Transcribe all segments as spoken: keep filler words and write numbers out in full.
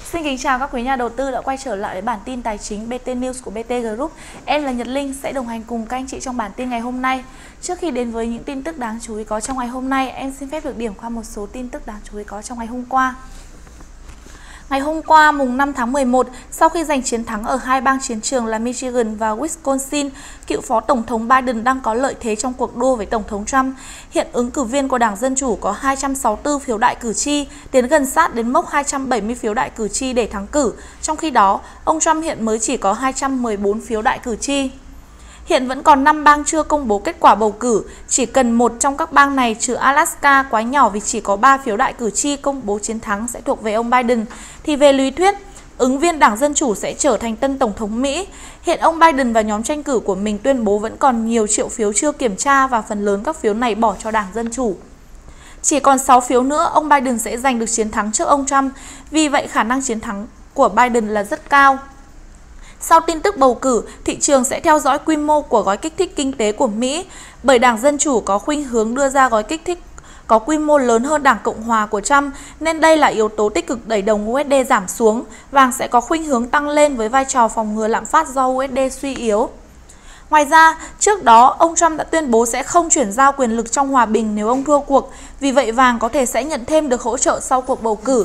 Xin kính chào các quý nhà đầu tư đã quay trở lại với bản tin tài chính bê tê News của bê tê Group. Em là Nhật Linh sẽ đồng hành cùng các anh chị trong bản tin ngày hôm nay. Trước khi đến với những tin tức đáng chú ý có trong ngày hôm nay, em xin phép được điểm qua một số tin tức đáng chú ý có trong ngày hôm qua. Ngày hôm qua, mùng năm tháng mười một, sau khi giành chiến thắng ở hai bang chiến trường là Michigan và Wisconsin, cựu Phó Tổng thống Biden đang có lợi thế trong cuộc đua với Tổng thống Trump. Hiện ứng cử viên của Đảng Dân Chủ có hai trăm sáu mươi tư phiếu đại cử tri, tiến gần sát đến mốc hai trăm bảy mươi phiếu đại cử tri để thắng cử. Trong khi đó, ông Trump hiện mới chỉ có hai trăm mười bốn phiếu đại cử tri. Hiện vẫn còn năm bang chưa công bố kết quả bầu cử, chỉ cần một trong các bang này trừ Alaska quá nhỏ vì chỉ có ba phiếu đại cử tri công bố chiến thắng sẽ thuộc về ông Biden, thì về lý thuyết, ứng viên Đảng Dân Chủ sẽ trở thành tân Tổng thống Mỹ. Hiện ông Biden và nhóm tranh cử của mình tuyên bố vẫn còn nhiều triệu phiếu chưa kiểm tra và phần lớn các phiếu này bỏ cho Đảng Dân Chủ. Chỉ còn sáu phiếu nữa, ông Biden sẽ giành được chiến thắng trước ông Trump, vì vậy khả năng chiến thắng của Biden là rất cao. Sau tin tức bầu cử, thị trường sẽ theo dõi quy mô của gói kích thích kinh tế của Mỹ, bởi Đảng Dân Chủ có khuynh hướng đưa ra gói kích thích có quy mô lớn hơn Đảng Cộng Hòa của Trump, nên đây là yếu tố tích cực đẩy đồng u ét đê giảm xuống. Vàng sẽ có khuynh hướng tăng lên với vai trò phòng ngừa lạm phát do u ét đê suy yếu. Ngoài ra, trước đó, ông Trump đã tuyên bố sẽ không chuyển giao quyền lực trong hòa bình nếu ông thua cuộc, vì vậy vàng có thể sẽ nhận thêm được hỗ trợ sau cuộc bầu cử.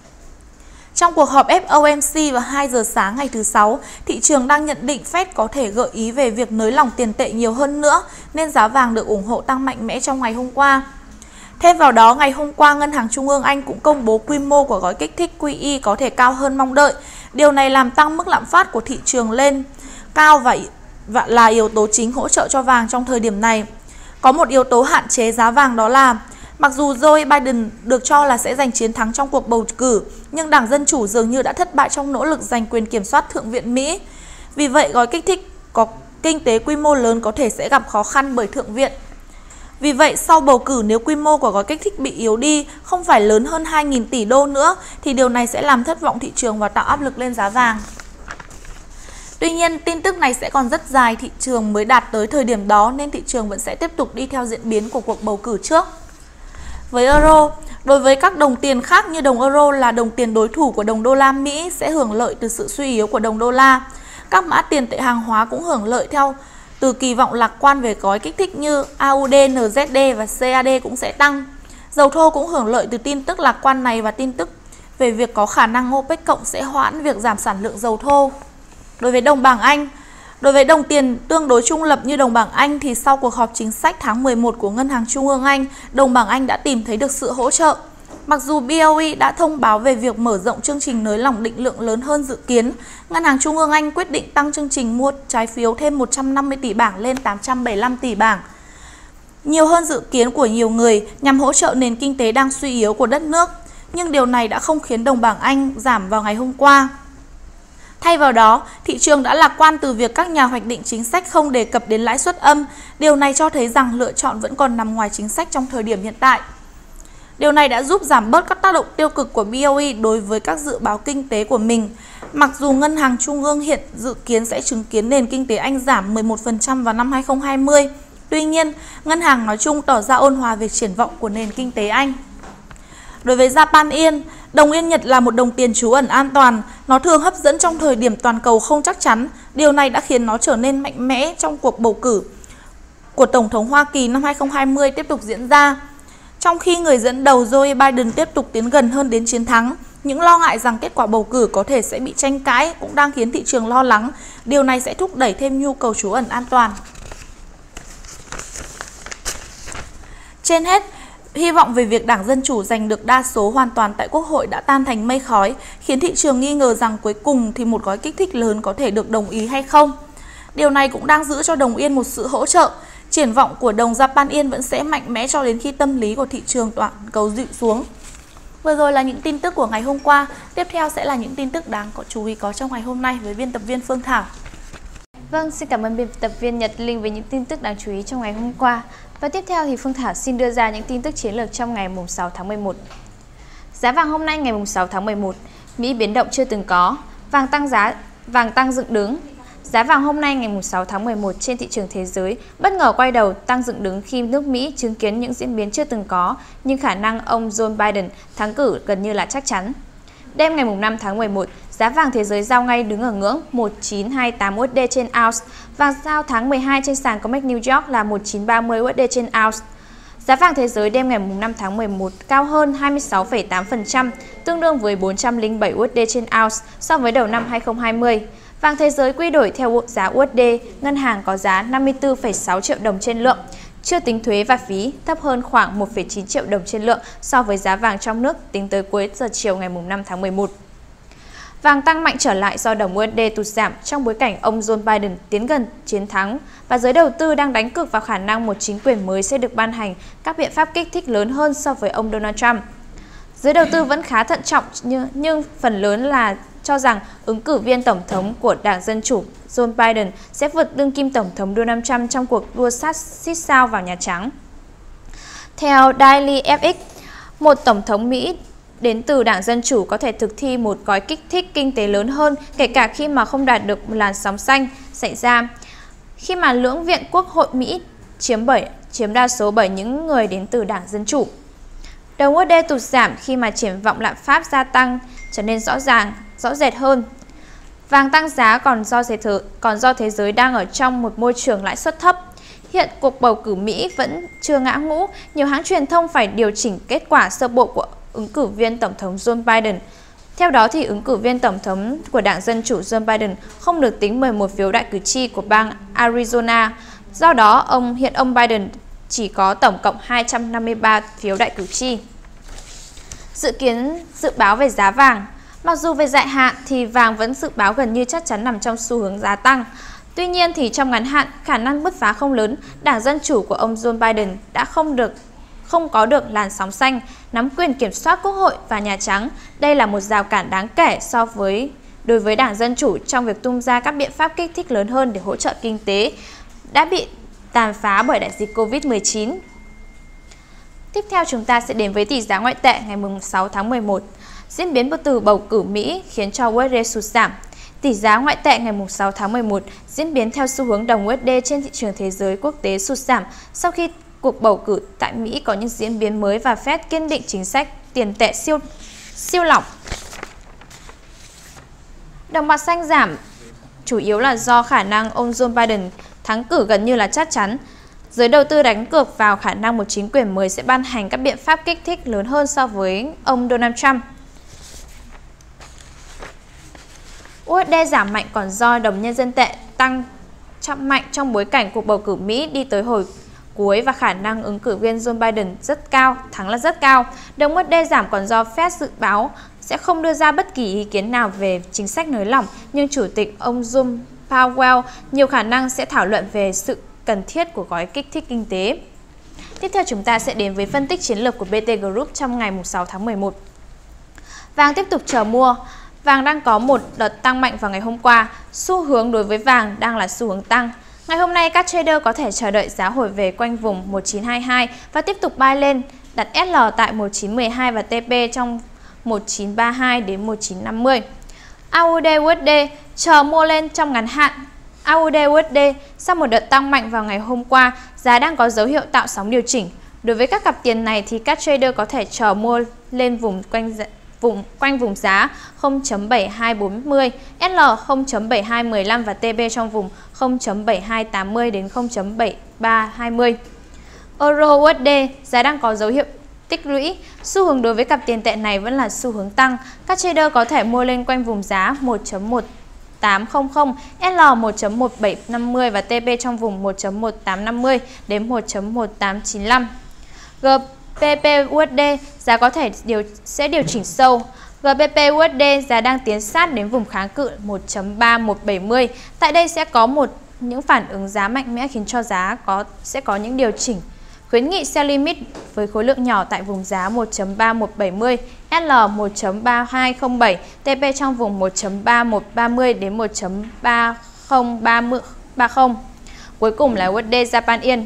Trong cuộc họp ép ô em xê vào hai giờ sáng ngày thứ Sáu, thị trường đang nhận định Fed có thể gợi ý về việc nới lỏng tiền tệ nhiều hơn nữa, nên giá vàng được ủng hộ tăng mạnh mẽ trong ngày hôm qua. Thêm vào đó, ngày hôm qua, Ngân hàng Trung ương Anh cũng công bố quy mô của gói kích thích quy i có thể cao hơn mong đợi. Điều này làm tăng mức lạm phát của thị trường lên cao và là yếu tố chính hỗ trợ cho vàng trong thời điểm này. Có một yếu tố hạn chế giá vàng, đó là mặc dù Joe Biden được cho là sẽ giành chiến thắng trong cuộc bầu cử, nhưng Đảng Dân Chủ dường như đã thất bại trong nỗ lực giành quyền kiểm soát Thượng viện Mỹ. Vì vậy, gói kích thích có kinh tế quy mô lớn có thể sẽ gặp khó khăn bởi Thượng viện. Vì vậy, sau bầu cử, nếu quy mô của gói kích thích bị yếu đi, không phải lớn hơn hai nghìn tỷ đô nữa, thì điều này sẽ làm thất vọng thị trường và tạo áp lực lên giá vàng. Tuy nhiên, tin tức này sẽ còn rất dài, thị trường mới đạt tới thời điểm đó, nên thị trường vẫn sẽ tiếp tục đi theo diễn biến của cuộc bầu cử trước. Với euro, đối với các đồng tiền khác như đồng euro là đồng tiền đối thủ của đồng đô la Mỹ sẽ hưởng lợi từ sự suy yếu của đồng đô la. Các mã tiền tệ hàng hóa cũng hưởng lợi theo từ kỳ vọng lạc quan về gói kích thích như a u đê, en dét đê và xê a đê cũng sẽ tăng. Dầu thô cũng hưởng lợi từ tin tức lạc quan này và tin tức về việc có khả năng OPEC cộng sẽ hoãn việc giảm sản lượng dầu thô. Đối với đồng bảng Anh, Đối với đồng tiền tương đối trung lập như đồng bảng Anh thì sau cuộc họp chính sách tháng mười một của Ngân hàng Trung ương Anh, đồng bảng Anh đã tìm thấy được sự hỗ trợ. Mặc dù bê o e đã thông báo về việc mở rộng chương trình nới lỏng định lượng lớn hơn dự kiến, Ngân hàng Trung ương Anh quyết định tăng chương trình mua trái phiếu thêm một trăm năm mươi tỷ bảng lên tám trăm bảy mươi lăm tỷ bảng, nhiều hơn dự kiến của nhiều người nhằm hỗ trợ nền kinh tế đang suy yếu của đất nước. Nhưng điều này đã không khiến đồng bảng Anh giảm vào ngày hôm qua. Thay vào đó, thị trường đã lạc quan từ việc các nhà hoạch định chính sách không đề cập đến lãi suất âm. Điều này cho thấy rằng lựa chọn vẫn còn nằm ngoài chính sách trong thời điểm hiện tại. Điều này đã giúp giảm bớt các tác động tiêu cực của bê o e đối với các dự báo kinh tế của mình. Mặc dù Ngân hàng Trung ương hiện dự kiến sẽ chứng kiến nền kinh tế Anh giảm mười một phần trăm vào năm hai không hai không, tuy nhiên, ngân hàng nói chung tỏ ra ôn hòa về triển vọng của nền kinh tế Anh. Đối với Japan Yen, đồng yên Nhật là một đồng tiền trú ẩn an toàn, nó thường hấp dẫn trong thời điểm toàn cầu không chắc chắn. Điều này đã khiến nó trở nên mạnh mẽ trong cuộc bầu cử của Tổng thống Hoa Kỳ năm hai không hai không tiếp tục diễn ra. Trong khi người dẫn đầu Joe Biden tiếp tục tiến gần hơn đến chiến thắng, những lo ngại rằng kết quả bầu cử có thể sẽ bị tranh cãi cũng đang khiến thị trường lo lắng. Điều này sẽ thúc đẩy thêm nhu cầu trú ẩn an toàn. Trên hết, hy vọng về việc Đảng Dân Chủ giành được đa số hoàn toàn tại Quốc hội đã tan thành mây khói, khiến thị trường nghi ngờ rằng cuối cùng thì một gói kích thích lớn có thể được đồng ý hay không. Điều này cũng đang giữ cho đồng yên một sự hỗ trợ. Triển vọng của đồng Japan Yen vẫn sẽ mạnh mẽ cho đến khi tâm lý của thị trường toàn cầu dịu xuống. Vừa rồi là những tin tức của ngày hôm qua, tiếp theo sẽ là những tin tức đáng có chú ý có trong ngày hôm nay với biên tập viên Phương Thảo. Vâng, xin cảm ơn biên tập viên Nhật Linh với những tin tức đáng chú ý trong ngày hôm qua. Và tiếp theo thì Phương Thảo xin đưa ra những tin tức chiến lược trong ngày sáu tháng mười một. Giá vàng hôm nay ngày sáu tháng mười một, Mỹ biến động chưa từng có, vàng tăng giá, vàng tăng dựng đứng. Giá vàng hôm nay ngày sáu tháng mười một trên thị trường thế giới bất ngờ quay đầu tăng dựng đứng khi nước Mỹ chứng kiến những diễn biến chưa từng có, nhưng khả năng ông Joe Biden thắng cử gần như là chắc chắn. Đêm ngày năm tháng mười một, giá vàng thế giới giao ngay đứng ở ngưỡng một nghìn chín trăm hai mươi tám u ét đê trên ounce. Vàng giao tháng mười hai trên sàn COMEX New York là một nghìn chín trăm ba mươi u ét đê trên ounce. Giá vàng thế giới đêm ngày năm tháng mười một cao hơn hai mươi sáu phẩy tám phần trăm, tương đương với bốn trăm lẻ bảy u ét đê trên ounce so với đầu năm hai nghìn không trăm hai mươi. Vàng thế giới quy đổi theo giá u ét đê, ngân hàng có giá năm mươi tư phẩy sáu triệu đồng trên lượng, chưa tính thuế và phí, thấp hơn khoảng một phẩy chín triệu đồng trên lượng so với giá vàng trong nước tính tới cuối giờ chiều ngày năm tháng mười một. Vàng tăng mạnh trở lại do đồng u ét đê tụt giảm trong bối cảnh ông Joe Biden tiến gần chiến thắng và giới đầu tư đang đánh cược vào khả năng một chính quyền mới sẽ được ban hành các biện pháp kích thích lớn hơn so với ông Donald Trump. Giới đầu tư vẫn khá thận trọng nhưng, nhưng phần lớn là cho rằng ứng cử viên tổng thống của Đảng Dân Chủ Joe Biden sẽ vượt đương kim tổng thống Donald Trump trong cuộc đua sát xít sao vào Nhà Trắng. Theo Daily ép ích, một tổng thống Mỹ đến từ Đảng Dân Chủ có thể thực thi một gói kích thích kinh tế lớn hơn kể cả khi mà không đạt được một làn sóng xanh xảy ra, khi mà lưỡng viện Quốc hội Mỹ chiếm bởi chiếm đa số bởi những người đến từ Đảng Dân Chủ. Đồng u ét đê tụt giảm khi mà triển vọng lạm phát gia tăng trở nên rõ ràng, rõ rệt hơn. Vàng tăng giá còn do thế giới, còn do thế giới đang ở trong một môi trường lãi suất thấp. Hiện cuộc bầu cử Mỹ vẫn chưa ngã ngũ, nhiều hãng truyền thông phải điều chỉnh kết quả sơ bộ của ứng cử viên tổng thống Joe Biden. Theo đó, thì ứng cử viên tổng thống của Đảng Dân Chủ Joe Biden không được tính mười một phiếu đại cử tri của bang Arizona. Do đó, ông hiện ông Biden chỉ có tổng cộng hai trăm năm mươi ba phiếu đại cử tri. Dự kiến dự báo về giá vàng. Mặc dù về dài hạn thì vàng vẫn dự báo gần như chắc chắn nằm trong xu hướng giá tăng. Tuy nhiên thì trong ngắn hạn, khả năng bứt phá không lớn. Đảng Dân Chủ của ông Joe Biden đã không được không có được làn sóng xanh, nắm quyền kiểm soát Quốc hội và Nhà Trắng. Đây là một rào cản đáng kể so với đối với Đảng Dân Chủ trong việc tung ra các biện pháp kích thích lớn hơn để hỗ trợ kinh tế đã bị tàn phá bởi đại dịch Covid mười chín. Tiếp theo chúng ta sẽ đến với tỷ giá ngoại tệ ngày sáu tháng mười một. Diễn biến từ bầu cử Mỹ khiến cho u ét đê sụt giảm. Tỷ giá ngoại tệ ngày sáu tháng mười một diễn biến theo xu hướng đồng u ét đê trên thị trường thế giới quốc tế sụt giảm sau khi cuộc bầu cử tại Mỹ có những diễn biến mới và Fed kiên định chính sách tiền tệ siêu siêu lỏng. Đồng bạc xanh giảm chủ yếu là do khả năng ông Joe Biden thắng cử gần như là chắc chắn. Giới đầu tư đánh cược vào khả năng một chính quyền mới sẽ ban hành các biện pháp kích thích lớn hơn so với ông Donald Trump. u ét đê giảm mạnh còn do đồng nhân dân tệ tăng chậm mạnh trong bối cảnh cuộc bầu cử Mỹ đi tới hồi cuối và khả năng ứng cử viên Joe Biden rất cao, thắng là rất cao. Đồng u ét đê giảm còn do Fed dự báo sẽ không đưa ra bất kỳ ý kiến nào về chính sách nới lỏng, nhưng Chủ tịch ông Jerome Powell nhiều khả năng sẽ thảo luận về sự cần thiết của gói kích thích kinh tế. Tiếp theo chúng ta sẽ đến với phân tích chiến lược của bê tê Group trong ngày sáu tháng mười một. Vàng tiếp tục chờ mua. Vàng đang có một đợt tăng mạnh vào ngày hôm qua. Xu hướng đối với vàng đang là xu hướng tăng. Ngày hôm nay các trader có thể chờ đợi giá hồi về quanh vùng một nghìn chín trăm hai mươi hai và tiếp tục buy lên, đặt ét lờ tại một nghìn chín trăm mười hai và tê pê trong một nghìn chín trăm ba mươi hai đến một nghìn chín trăm năm mươi. a u đê u ét đê chờ mua lên trong ngắn hạn. a u đê u ét đê sau một đợt tăng mạnh vào ngày hôm qua, giá đang có dấu hiệu tạo sóng điều chỉnh. Đối với các cặp tiền này thì các trader có thể chờ mua lên vùng quanh vùng quanh vùng giá không chấm bảy hai bốn không, ét lờ không chấm bảy hai một lăm và tê pê trong vùng không chấm bảy hai tám không đến không chấm bảy ba hai không. Euro u ét đê giá đang có dấu hiệu tích lũy. Xu hướng đối với cặp tiền tệ này vẫn là xu hướng tăng. Các trader có thể mua lên quanh vùng giá một chấm một tám không không, ét lờ một chấm một bảy năm không và tê pê trong vùng một chấm một tám năm không đến một chấm một tám chín lăm. giê pê pê u ét đê giá có thể điều sẽ điều chỉnh sâu. giê bê pê u ét đê giá đang tiến sát đến vùng kháng cự một chấm ba một bảy không. Tại đây sẽ có một những phản ứng giá mạnh mẽ khiến cho giá có sẽ có những điều chỉnh. Khuyến nghị sell limit với khối lượng nhỏ tại vùng giá một chấm ba một bảy không, ét lờ một chấm ba hai không bảy, tê pê trong vùng một chấm ba một ba không đến một chấm ba không ba không. Cuối cùng là u ét đê Japan Yen.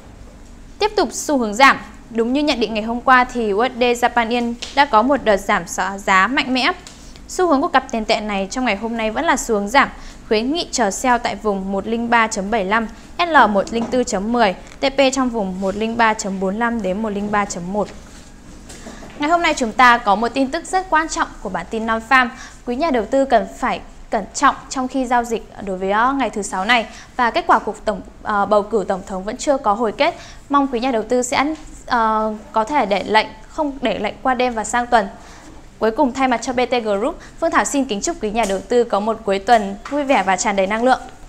Tiếp tục xu hướng giảm. Đúng như nhận định ngày hôm qua thì u ét đê Japan Yen đã có một đợt giảm giá mạnh mẽ. Xu hướng của cặp tiền tệ này trong ngày hôm nay vẫn là xu hướng giảm. Khuyến nghị chờ sell tại vùng một không ba chấm bảy lăm, ét lờ một không bốn chấm mười, tê pê trong vùng một không ba chấm bốn lăm đến một không ba chấm một. Ngày hôm nay chúng ta có một tin tức rất quan trọng của bản tin Non-Farm. Quý nhà đầu tư cần phải cẩn trọng trong khi giao dịch đối với ngày thứ sáu này, và kết quả cuộc tổng uh, bầu cử tổng thống vẫn chưa có hồi kết. Mong quý nhà đầu tư sẽ uh, có thể để lệnh không để lệnh qua đêm và sang tuần. Cuối cùng, thay mặt cho bê tê Group, Phương Thảo xin kính chúc quý nhà đầu tư có một cuối tuần vui vẻ và tràn đầy năng lượng.